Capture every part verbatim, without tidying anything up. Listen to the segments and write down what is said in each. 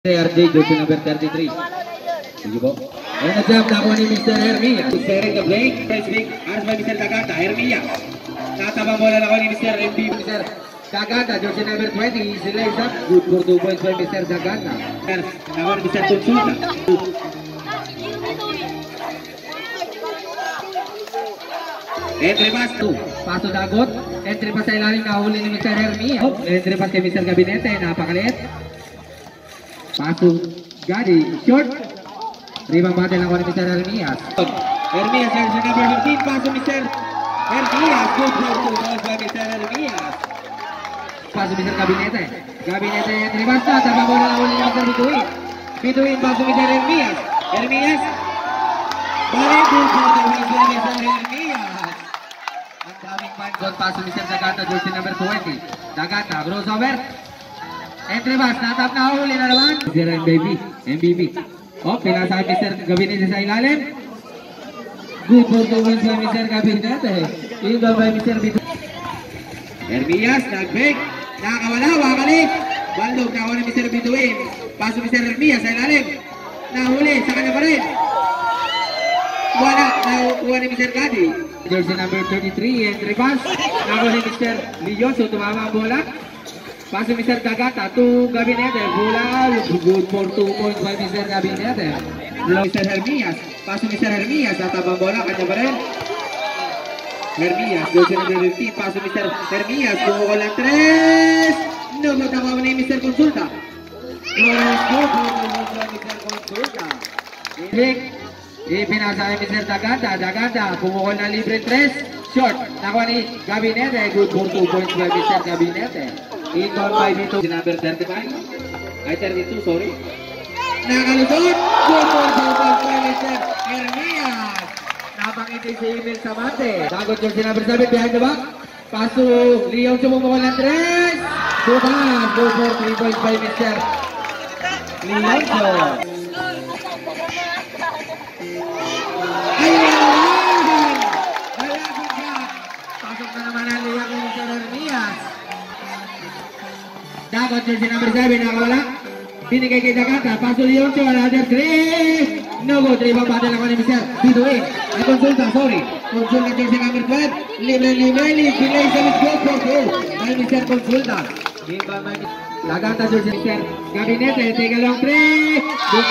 R J, jersey number thirty-three. Sige po. And a jump na po ni Mister Hermia. Sharing the break. First break. Aras by Mister Cagata. Hermia. Natabang bola na po ni Mister M B. Mister Cagata, jersey number twenty. He lays up. Good for two points by Mister Cagata. Nakuha ni Mister Consulta. Entry pass two. Paso dagot. Entry pass sa ilalim na huli ni Mister Hermia. Entry pass kay Mister Gabinete. Napakaliit. Paso Gadi, short. Ribang battle lang ni Mister Hermias. Hermias, jersey number fifteen. Paso Mister Hermias. Good for two balls by Mister Hermias. Paso Mister Gabinete. Gabinete, entry pass na. Tabang bola lang huli ni Mister Bituin. Bituin, paso Mister Hermias. Hermias. Balik, good for two balls by Mister Hermias. Ang daming punch on paso Mister Dagata, jersey number twenty. Dagata, crossover. Entry pass, natap na huli na naman. Zero M B B, M B B. Oh, pinasa Mister Gabinete sa ilalim. Good for two points by Mister Gabinete. Inbound by Mister Bituin. Hermias, nag-break. Nakakawala, wakalik. Baldog, nakuha ni Mister Bituin. Paso Mister Hermias sa ilalim. Nahuli, sa kanya pa rin. Wala, nakuha ni Mister Gadi. Jersey number thirty-three, entry pass. Nakuha ni Mister Leon, so tumama ang bola. Paso Mister Cagata to Gabinete. Bola, good for two points by Mister Gabinete. Mister Hermias. Paso Mister Hermias. Natabang bola, kanya pa rin. Hermias, jersey number fifteen. Paso Mister Hermias. Bumukol ng tres. No, natawa ni Mister Consulta. Yes, good for two points by Mister Consulta. Rick. Ipinasa kay Mister Dagata. Dagata, bumukol ng libre tres. Short. Nakuha ni Gabinete. Good for two points by Mister Gabinete. Inbound by dito. Number thirty-five. Ay, thirty-two, sorry. Nakalusot. Good for two points by Mister Hermias. Napangiti si Emil Samante. Dagot yung si number seven behind the back. Paso. Leon sumumukol ng tres. Suman. Good for three points by Mister Leonzo. Ayun! Malapit ka. Pasok na naman ang liyak ni Mister Hermias. Dagot jersey number seven, nakawala. Binigay kay Dagata. Paso Leonzo, another three. No good. Ribang battle ako ni Mister Bituin. Ay, Consulta, sorry. Consulta jersey number twelve. Libre-libre. Pilay sa with good for two. Ay, Mister Consulta. Dagata jersey Mister Gabinete. Take a long three.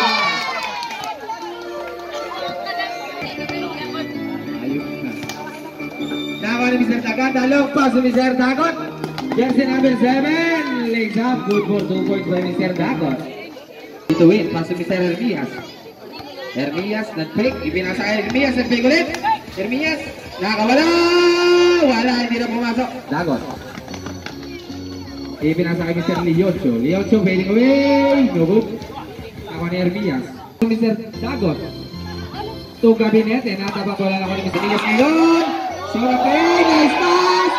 Ayun na. Nakawa ni Mister Dagata. Long pass to Mister Dagot. Jersey number seven. Lays up. Good for two points by Mister Dagot. Bituin. Pass to Mister Hermias. Hermias. Nag-fake. Ipinasa kay Hermias. Nag-fake ulit. Hermias. Nakakawala. Wala. Hindi na pumasok. Dagot. Ipinasa kay Mister Leonzo. Leonzo fading away. No good. Ako ni Hermias. Mister Dagot. To Gabinete. Natabang bola lang ako ni Mister Elias Leon. Sorapay. Nice pass.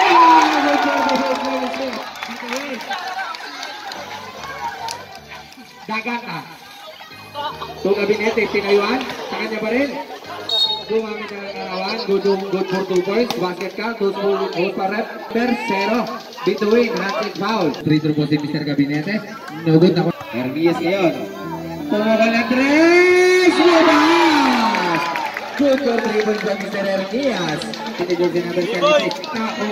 Dagata. To Gabinete, pinayuan. Sa kanya pa rin. Gumamit na ng arawan. Good, good for two points. Basket count. Two points pa rep. Tercero. Bituin. Ranting foul. Free throw po si Mister Gabinete. No good na. Hermias ngayon. Pumakal na tres. Lumas. Good for three points by Mister Hermias. Ito jersey number seventy-six. Nako.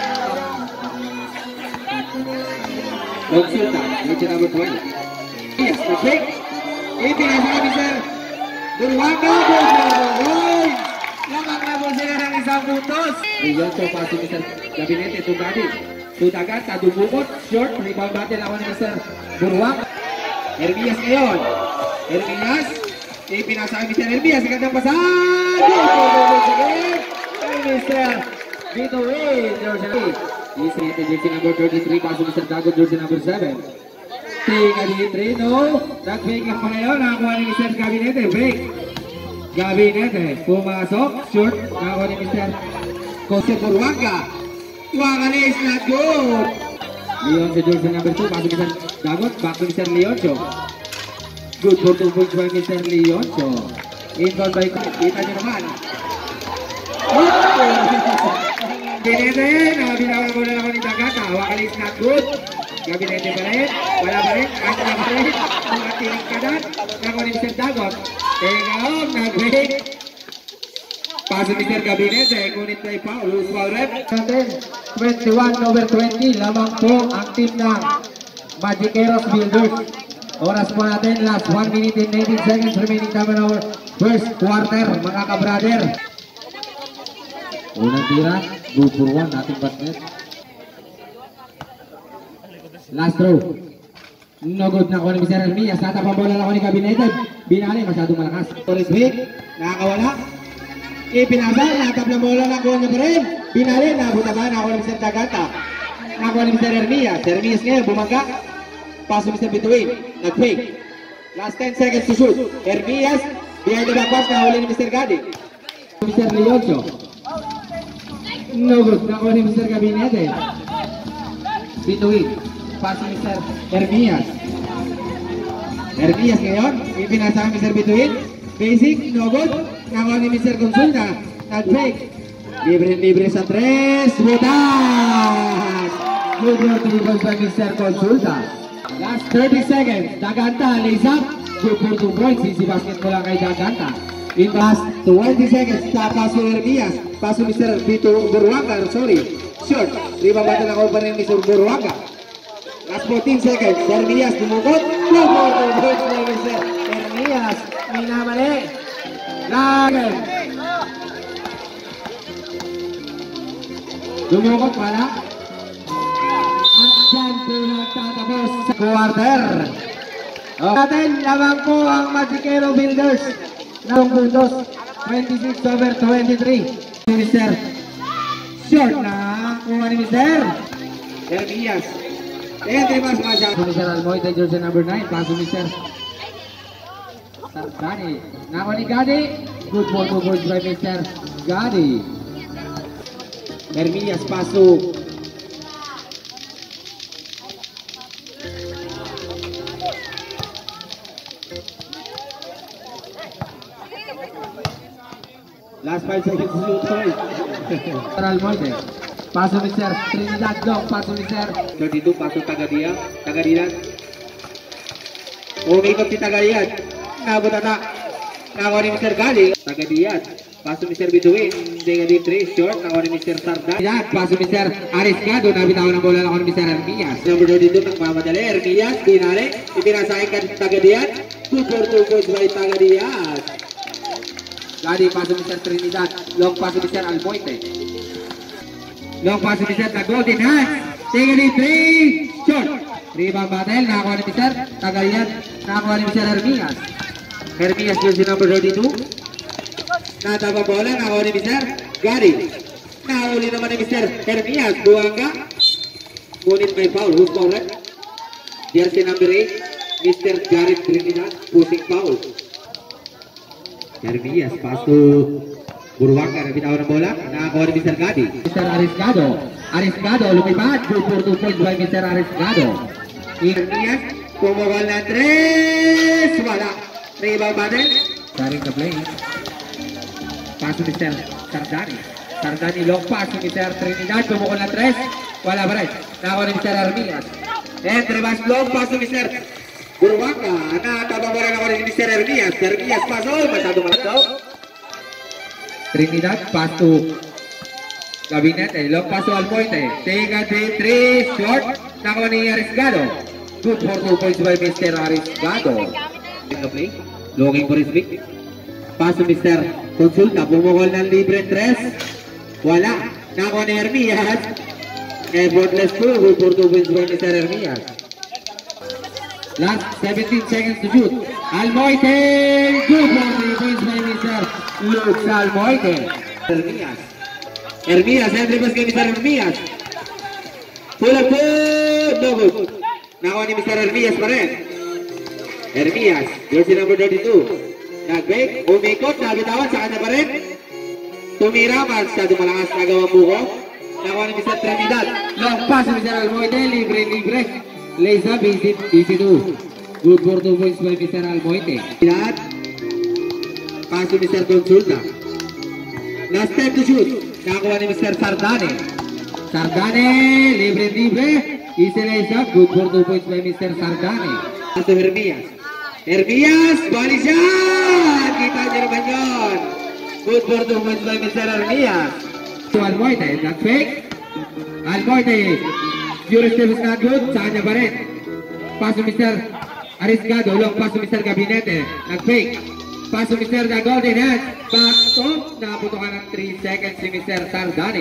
Consulta. Jersey number twenty. Yes, perfect. Ipinasa kami sir. Durwaka. Good for the points. Lamang na po sila ng isang puntos. Leonzo paso Mister Gabinete. Tugadi. Tudagata. Dumukot. Short. Rebound battle ako ni Mister Durwaka. Hermias ngayon. Hermias. Ipinasa kami Mister Hermias. Gandang pasan. Good for the points again. Kay Mister Bituin. Jersey. Easy ito jersey number thirty-three. Paso Mister Dagot. Jersey number seven. Tiga di three, no. Nag-break lang pa ngayon. Nakakuha ni Mister Gabinete. Break. Gabinete. Pumasok. Short. Nakakuha ni Mister Jose Burwanga. Wakali is not good. Leonzo jersey number two. Paso Mister Dagot. Back to Mister Leonzo. Good for two points by Mister Leonzo. Inbound by kita nyo naman. Gabinete. Nakabinawal mo na lang ni Dagata. Wakali is not good. Gabinete pa rin. Wala pa rin. Kahit na pa rin. Ang atiling kanan. Nakuha ni mister Dagot. Teka o, nag-break. Paso mister Gabinete. Kunit na ipaw. Loose foul rep. twenty-one over twenty. Lamang po ang team ng Magiceros Builders. Oras po natin. Last one minute and nineteen seconds remaining time in our first quarter. Mga ka-brother. Unang tira. Good for one. Nating basket. Last throw. No good na ko ni mister Ermias. Tatapang bola na ko ni Gabinete. Binali. Masyadong malakas. Forest Week. Nakakawala. Ipinasa. Natapang bola na ko niya pa rin. Binali. Nabutaban na ko ni mister Dagata. Nakuha ni mister Ermias. Ermias ngayon. Bumangga. Paso mister Bituin. Nag-fake. Last ten seconds to shoot. Ermias. Behind the back pass. Nahuli ni mister Gadi. mister Leoncio. No good. Nakuha ni mister Gabinete. Bituin. Paso mister Ermias. Ermias ngayon. Ipinasa ni mister Bituin. Basic. No good. Nakuha ni mister Consulta. Nag-fake. Libre-libre sa tres. Butas! Good for three points by mister Consulta. Last thirty seconds. Daganta. Lays up. Good for two points. Easy basket mo lang kay Daganta. In last twenty seconds. Paso Ermias. Paso mister Bito Burwanga. Sorry. Short. Lima bata na ko pa rin mister Burwanga. Last fourteen seconds. Ermias dumukot. Good for two points by mister Ermias. Minamali. Lagan. Dumukot pala. At dyan po nagtatapos sa quarter. Oh. Natin lamang po ang Magicero Builders ng puntos. twenty-six over twenty-three. mister Short na kuha ni mister Ermias. Entre mas masya. mister Almoita, jersey number nine. Paso mister Gadi. Nakuha ni Gadi. Good for two points by mister Gadi. Ermias paso. Last five seconds to shoot. Almoite. Paso mister Trinidad Dog. Paso mister thirty-two. Paso Tagadia. Tagadian. Umikot si Tagadian. Nabot ata. Nakuha ni mister Gali. Tagadian. Paso mister Bituin. Dengan deep three. Short. Nakuha ni mister Sardan. Paso mister Ariscado. Nabitawan ng bola nakuha ni mister Ermias. Number thirty-two. Nagmamadali. Ermias. Binali. Ipinasahin ka Tagadian. two for two points by Tagadian. Gadi paso mister Trinidad. Long paso mister Almoite. Long paso mister the Golden Hands. Take it three. Short. Rebound battle. Nakakuha ni mister Tagalian. Nakakuha ni mister Ermias. Ermias jersey number thirty-two. Natapa bola. Nakakuha ni mister Gadi. Nahuli naman ni mister Ermias. Buangga. Ngunit may foul. Who's foul? Jersey number eight. mister Jared Trinidad. Pushing foul. Ermias, paso Burwanga, nabitawan ng bola, nakakuha ni mister Gadi. mister Ariscado, Ariscado, lumipad, two for two points by mister Ariscado. Ermias, pumawal na tres, wala. Rebound battle. Starting the play. Paso mister Sardani. Sardani, long pass ni mister Trinidad, pumawal na tres, wala pa rin. Nakakuha ni mister Ermias. And reverse long pass ni mister Burwanga, natabang bola na ko ni mister Ermias. Ermias paso, masyado malakaw. Trinidad, pass to Gabinete, long pass to Almoite. Take a three, short, nakuha ni Ariscado. Good for two points by mister Ariscado. In the play, looking for his pick. Pass to mister Consulta, bumukol ng libre tres. Wala, nakuha ni Ermias. Effortless two, good for two points by mister Ermias. Last seventeen seconds to shoot. Almoite, good for three points by mister Lux Almoite. Ermias. Ermias, entry pass kay mister Ermias. Pull up good, no good. Nakuha ni mister Ermias pa rin. Ermias, jersey number thirty-two. Nag-break, umikot, nabitawan, sa kanya pa rin. Tumira, masyado malakas nagawa buko. Nakuha ni mister Trinidad. Long pass ni mister Almoite, libre, libre. Lays up, easy, easy two. Good for two points by mister Almoite. Trinidad. Pass to mister Consulta. Last time to shoot. Nakuha ni mister Sardane. Sardane, libre, libre. Easy lays up. Good for two points by Mister Sardane. To Hermias. Hermias, balik shot! Kita niyo naman yun. Good for two points by Mister Hermias. To Almoite, not fake. Almoite, Juris Davis not good. Sa kanya pa rin. Pass to Mister Arisgado. Long pass to Mister Gabinete. Not fake. Pass to Mister Golden Hand. Back top. Nakaputokan ng three seconds si Mister Sardane.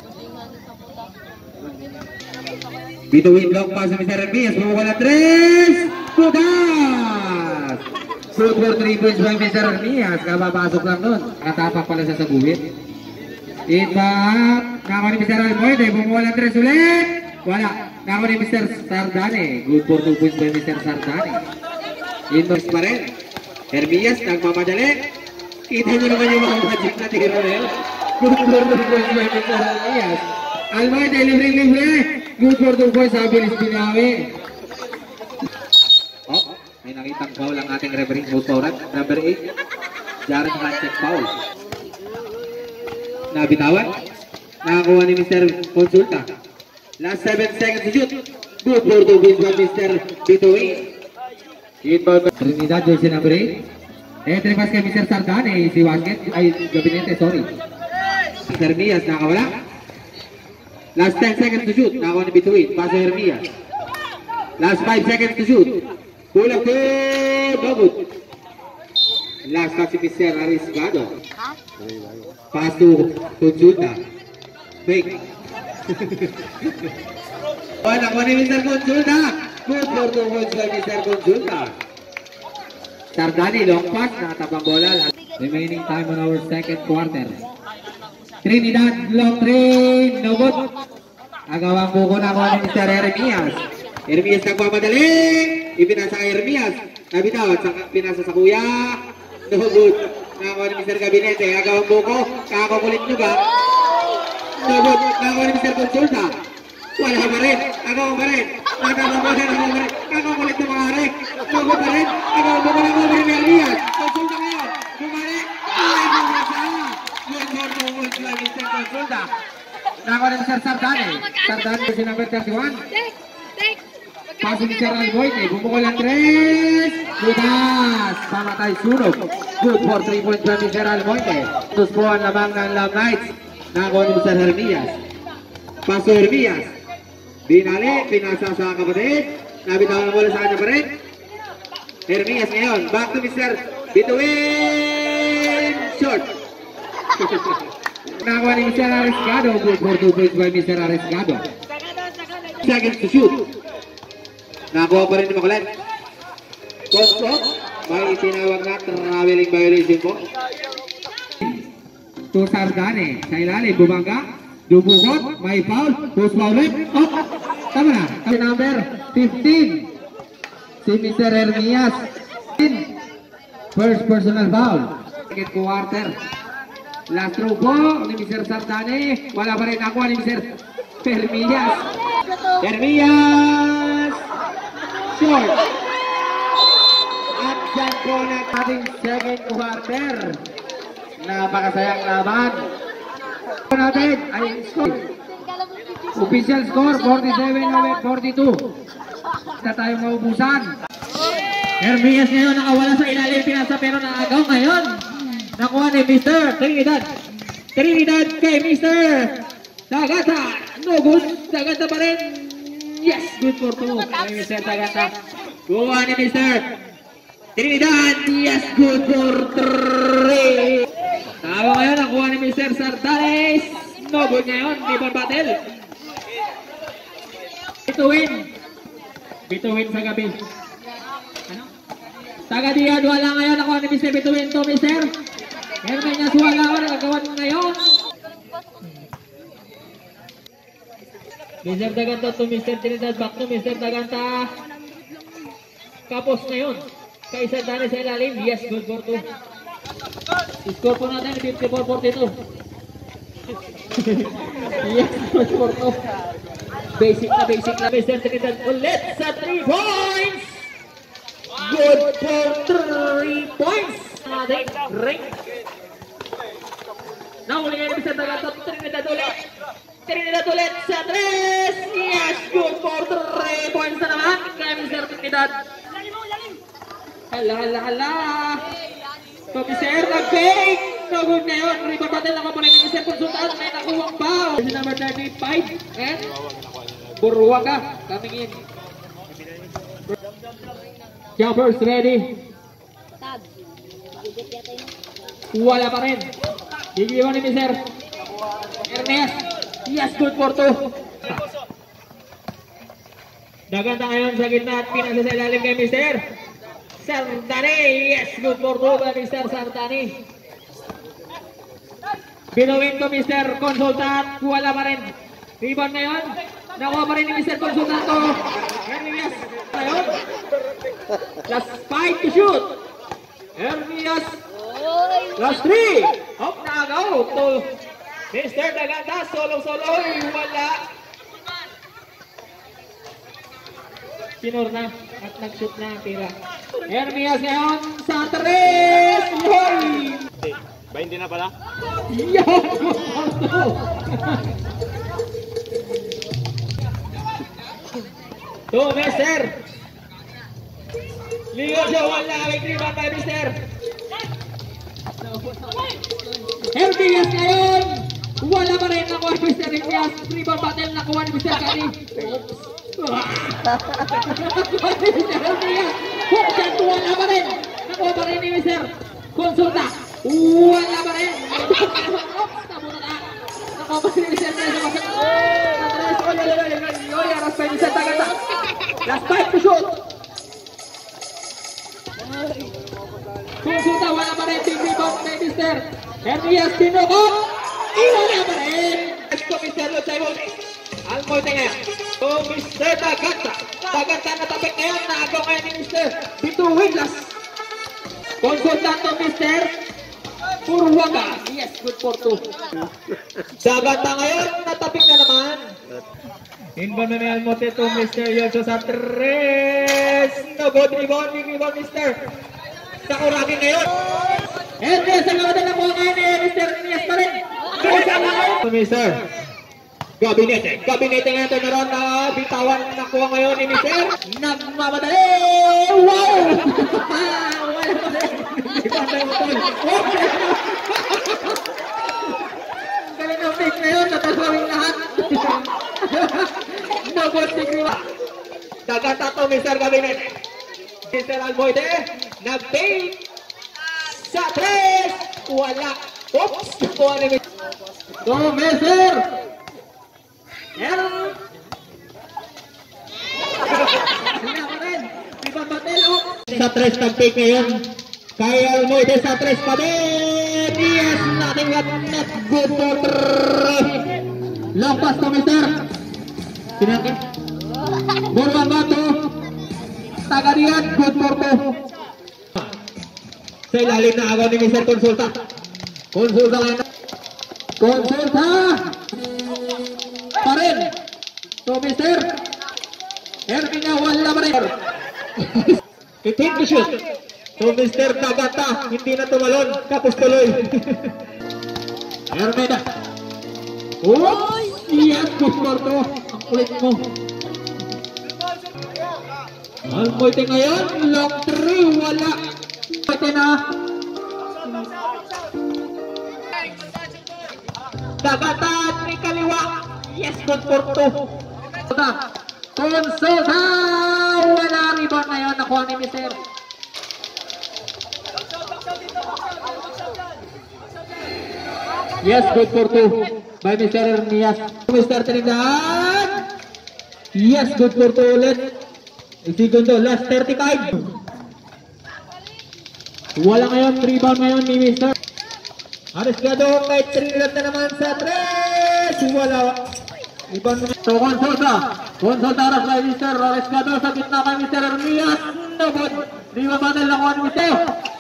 Between long pass to Mister Hermias. Bumukha na tres. Putas! Good for three points by Mister Hermias. Kabapasok lang nun. Nakatapak pala siya sa guhit. It back. Nako ni Mister Almoide. Bumukha na tres ulit. Wala. Nako ni Mister Sardane. Good for two points by Mister Sardane. Inbox pa rin. Hermias nagmamadali. Kita nyo naman yung mga magic na tiro rin. Good for two points by Mister Hermias. Almoide, libre-libre. Good for two points. Abilis Binawi. Oh, may nakitang foul ang ating referee. Most foul. Number eight. Jared Hancheck foul. Nabitawan. Nakakuha ni Mister Consulta. Last seven seconds to shoot. Good for two points by Mister Bitoy. Inbound Trinidad, jersey number eight. Entry pass kay Mister Sardane. Si Wasket. Ay, Gabinete, sorry. Hermias nakawala. Last ten seconds to shoot. Nakakuha ni Bitoy. Pass to Hermias. Last five seconds to shoot. Pulang to Bagut. Last pass si Mister Arisgado. Pass to Consulta. Fake. Wala ko ni Mister Consulta. Good for two points by Mister Consulta. Sardane, long pass. Nakatabang bola. Remaining time on our second quarter. Trinidad, long three. No good. Agawang buko na ko ni Mister Hermias. Hermias nagmamadali. Ipinasa kay Hermias. Nabitaw at pinasa sa kuya. No good. Nakakuha ni Mister Gabinete. Agawang buko. Kakakulit nyo ba? No good. Nakakuha ni Mister Consulta. Wala pa rin. Agawang pa rin. Nagkakawang pa rin. Kakakulit ng mga rin. No good pa rin. Agawang buko na ko ni Hermias. Consulta ngayon. Bumalik. Ay, bumasa. Good for two points by Mister Consulta. Nakakuha ni Mister Sardane. Sardane si number thirty-one. Paso ni Mister Almoite. Bumukol ang tres. Butas. Pamatay sunog. Good for three points by Mister Almoite. Tus po ang lamang ng Love Knights. Nakakuha ni Mister Hermias. Paso Hermias. Binali. Pinasa sa kapatid. Nabitawan ang bola sa kanya pa rin. Hermias ngayon. Back to Mister Bituin. Short. Nakakuha ni Mister Arisgado. Good for two points by Mister Arisgado. Seconds to shoot. Nakakuha pa rin ni Makulat. Consot. May itinawag na traveling violation po. To Sardane. Sa ilalim. Bumangga. Dubukot. May foul. Post foul ulit. Oh. Tama na. Number fifteen. Si Mister Hermias. First personal foul. Second quarter. Last throw po ni Mister Sardane. Wala pa rin. Nakuha ni Mister Hermias. Hermias. Short. At dyan po na ating second quarter. Napakasayang laban. Ito natin ay score. Official score forty-seven over forty-two. Na tayong maubusan. Hermias ngayon nakawala sa ilalim. Pinasa pero naagaw ngayon. Nakuha ni Mister Trinidad. Trinidad kay Mister Dagata. No good. Dagata pa rin. Yes, good for two. Kay Mister Dagata. Kuha ni Mister Trinidad. Yes, good for three. Tawa ngayon. Nakuha ni Mister Sardane. No good ngayon. Libon battle. Bituin. Bituin sa gabi. Ano? Taga-diyan. Wala ngayon. Nakuha ni Mister Bituin to Mister Hermias. Wala ko. Nagagawan mo ngayon. Mister Daganta to Mister Trinidad. Back to Mister Daganta. Kapos ngayon. Kay Sardane sa ilalim. Yes, good for two. Score po natin fifty-four forty-two. Yes, good for two. Basic na basic na Mister Trinidad ulit sa three points. Good for three points. Ating ring. Nahuli ngayon Mister Daganta. Trinidad ulit. Trinidad ulit sa tres. Yes, good for three points na naman kay Mister Trinidad. Hala, hala, hala. So, Mister nag-fake. No good ngayon. Rebound battle na kaparin ng Mister Consultant. May nakuwang foul. This is number thirty-five. And Burwaga coming in. Jumpers ready. Wala pa rin. Gigiwan ni Mister Ernest. Yes, good for two. Daganda ngayon sa gitna at pinasa sa ilalim kay Mister Sartani. Yes, good for two by Mister Sartani. Binuwin ko Mister Consultant. Wala pa rin. Rebound ngayon. Nakuha pa rin ni Mister Consultant to. Hermias. Ngayon. Last five to shoot. Hermias. Last three. Hop na agaw to Mister Daganda. Solo-solo. Wala. Sinor na at nag-shoot na ang tira. Hermias ngayon sa tres. Yoy! twenty na pala? Yan! To Mister Leo siya wala. May rebound by Mister Hermias ngayon. Wala pa rin nakuha ni Mister Hermias. Rebound battle nakuha ni Mister Kani. Wala pa rin. Nakuha pa rin ni Mister Consulta. Wala pa rin. Nakuha pa rin ni Mister Consulta. Last five to shoot. Consulta wala pa rin. Big rebound kay Mister Hermias Pinocot. Wala pa rin. Ito Mister Luchay Botis. Almoy ngayon. So, Mister Daganta. Daganta na tapik ngayon. Naagaw ngayon ni Mister Bito Winglas. Consultant to Mister Purwaga. Yes, good for two. Daganta ngayon. Natapik na naman. Inbound na ni Almote to Mister Yolso sa tres. No good rebound. Big rebound Mister Sakuragi ngayon. And yes, ang mga na po ngayon ni Mister Inias pa rin. Mister Gabinete. Gabinete ngayon ito meron na bitawan na kuha ngayon ni Mister Nagmamadali. Wow! Wala pa rin. Galing ang pick ngayon. Natalawin lahat. Nagod sigriwa. Dagata to Mister Gabinete. Mister Alboide. Nag-take. Sa tres. Wala. Oops. Kuha ni Mister To Mister Meron. Wala pa rin. Iba Batelo. Sa tres nag-take ngayon. Kaya Almoide sa tres pa din. Yes, nothing but net. Good for three. Long pass to Mister Pinangkin. Borban Bato. Tagarian. Good for two. Sa ilalim na agaw ni Mister Consulta. Consulta ngayon. Consulta. Pa rin. So Mister Hermina wala pa rin. Itin to shoot. So Mister Dagata hindi na tumalon. Tapos tuloy. Hermina. Oh, yes, good for two. Ang kulit mo. Almoite ngayon. Long three. Wala. Pwede na. Dagata ni kaliwa. Yes, good for two. Consulta. Wala rebound ngayon. Nakuha ni Mister Yes, good for two. By Mister Ernias. Mister Trinidad. Yes, good for two ulit. Segundo, last thirty-five. Wala ngayon. Rebound ngayon ni Mister Arriesgado kay Trinidad na naman sa tres. Wala. Rebound ngayon. So, Consulta. Consulta harap kay Mister Arriesgado sa gitna kay Mister Ernias. No good. Rebound battle lang ako ni Mister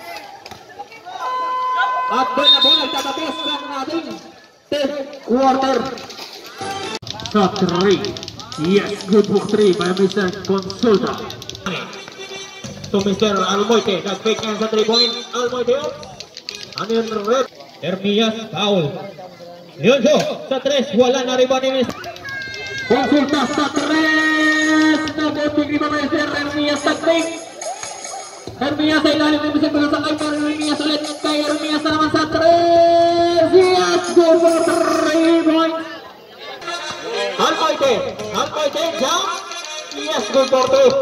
At doon na po nagtatapos ang ating fifth quarter. Sa three. Yes, good for three by Mister Consulta. So Mister Almoite, nag-fake nga sa three point. Almoite up. Ano yung red? Hermias, foul. Leonzo sa tres, wala na rebound ni Mister. Konsulta sa tres, nabuti ni Mister Hermias Tagling. Hermias sa ilalim ng Mister Pagkasa kay Hermias ulit kay Hermias naman sa tres. Yes, good for three points. Almoite, Almoite, jump. Yes, good for two.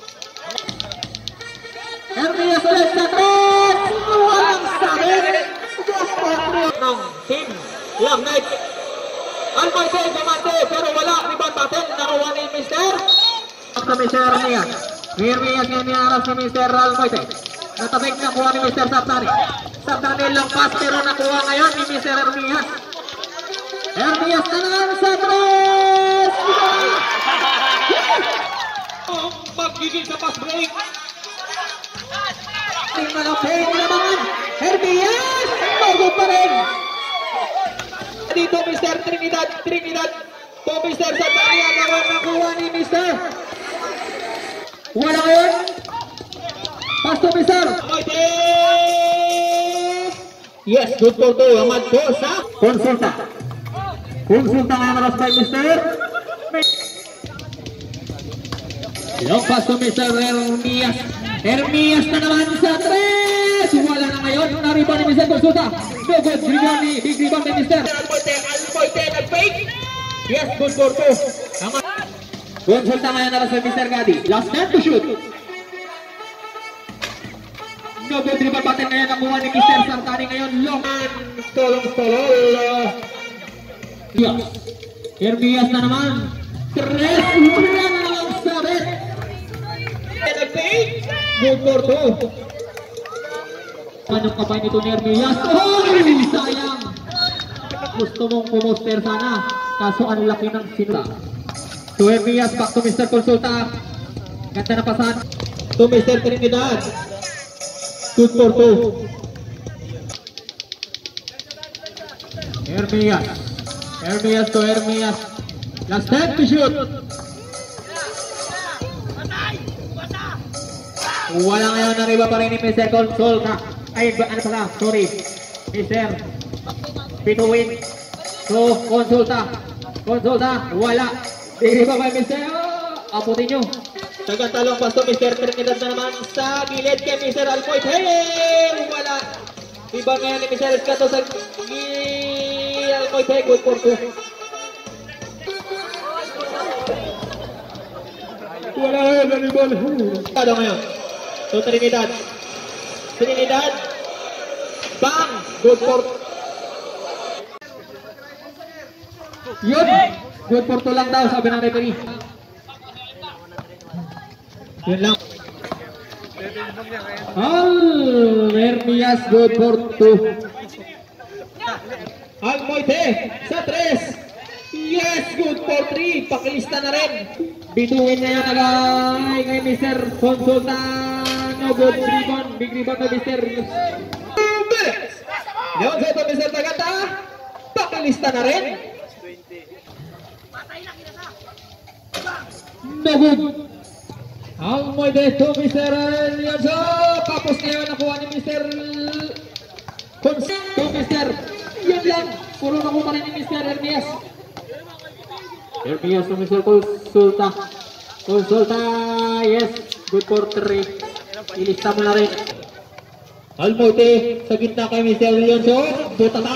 Hermias ulit sa tres. Walang sabi. Good for three. Ng team Lam Knight. Almoite, Diamante, pero wala. Rebound battle. Nakuha ni Mister. Sa Mister Hermias. Hermias ngayon niaras ni Mister Almoite. Natabik na kuha ni Mister Sabdani. Sabdani lang pass pero nakuha ngayon ni Mister Hermias. Hermias na naman sa tres! Magiging sa pass break. Tingnan ang play naman. Hermias! Magod pa rin. Dito Mister Trinidad. Trinidad. To Mister Sabdani. Ang nakuha ni Mister. Wala ngayon. Pass to Mister. Yes, good for two. Amad po sa Konsulta. Konsulta ngayon alas kay Mister. Long pass to Mister Hermias. Hermias na naman sa tres. Wala na ngayon. Nariban ni Mister Konsulta. No good. Rebound ni big rebound ni Mister. Almoite, Almoite, nag-fake. Yes, good for two. Amad. Konsulta ngayon alas kay Mister Gadi. Last time to shoot. No good rebound button ngayon nakuha ni Mister Sartani ngayon. Long tolong tolong. Yes. Hermias na naman. Tres. Wala na naman sabi. Good for two. Anong kapay nito ni Hermias? Oh, sayang. Gusto mong pumoster sana. Kaso ang laki ng sinula. To Hermias, back to Mister Konsulta. Ganda na pasan. To Mister Trinidad. Good for two. Hermias. Hermias to Hermias. Last time to shoot. Wala ngayon na riba pa rin ni Mister Konsulta. Ay, ano pala? Sorry. Mister Pituwin. So, Konsulta. Konsulta. Wala. Di riba pa Mister Oh, aputin nyo. Tagantalong pasto Mister Trinidad na naman sa gilid kay Mister Almoite. Hey! Wala. Iba ngayon ni Mister Escato sa Almoite. Good for two. Wala ngayon na riba. Ano ngayon? So Trinidad. Trinidad. Bang! Good for yun! Good for two lang daw sabi ng referee. Yun lang. Al Hermias good for two. Almoite sa tres. Yes, good for three. Pakilista na rin. Bituin na yan agay kay Mister Konsulta. No good rebound. Big rebound na Mister Leon Soto, Mister Tagata. Pakilista na rin. No good. Almoite to Mister Leonzo. Tapos ngayon nakuha ni Mister Konsulta. To Mister Yun lang. Puro nakuha rin ni Mister Hermias. Hermias to Mister Konsulta. Konsulta. Yes. Good for three. Ilista mo na rin. Almoite sa gitna kay Mister Leonzo. Butata.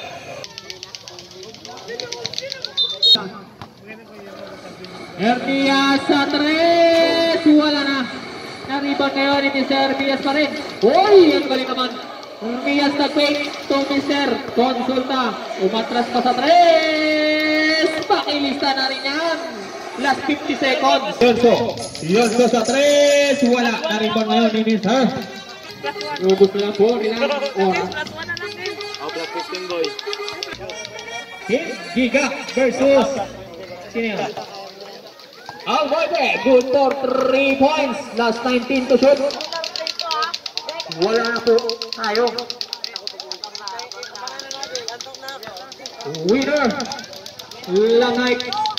Hermias sa tres. Wala na. Na-rebound ngayon ni Mister Hermias pa rin. Uy! Ang galing naman. Hermias nag-fake to Mister Konsulta. Umatras pa sa tres. Pakilista na rin yan. Last fifty seconds. Leonzo. Leonzo sa tres. Wala. Na-rebound ngayon ni Mister. Ubus na lang po nilang oras. Oh, plus fifteen boy. Giga versus sino yan? Almoite, good for three points. Last nineteen to shoot. Wala na po tayo. Winner, Langay.